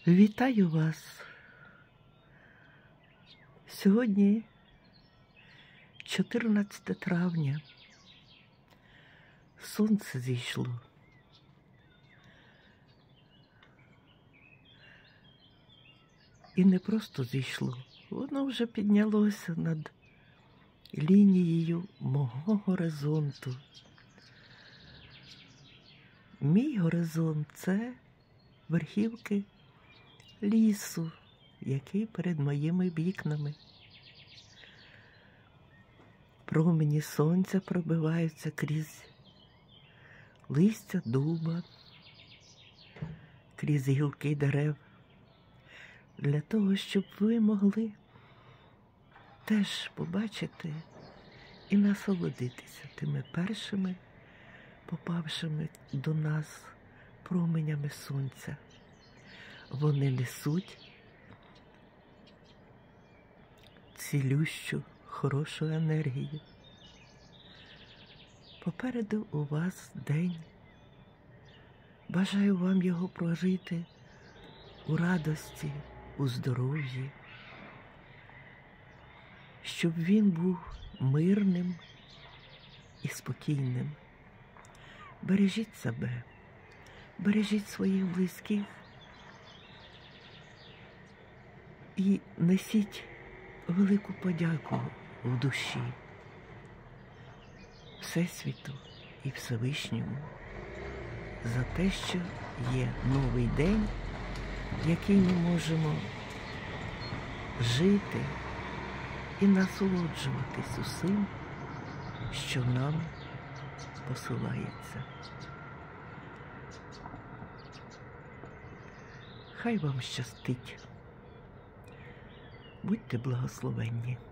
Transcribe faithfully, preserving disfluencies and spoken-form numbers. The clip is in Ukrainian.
Вітаю вас! Сьогодні чотирнадцяте травня. Сонце зійшло. І не просто зійшло, воно вже піднялося над лінією мого горизонту. Мій горизонт – це верхівки лісу, який перед моїми вікнами. Промені сонця пробиваються крізь листя дуба, крізь гілки дерев, для того, щоб ви могли теж побачити і насолодитися тими першими попавшими до нас променями сонця. Вони несуть цілющу, хорошу енергію. Попереду у вас день. Бажаю вам його прожити у радості, у здоров'ї, щоб він був мирним і спокійним. Бережіть себе, бережіть своїх близьких і несіть велику подяку в душі Всесвіту і Всевишньому за те, що є новий день, який ми можемо жити і насолоджуватись усім, що нам посилається. Хай вам щастить. Будьте благословенні.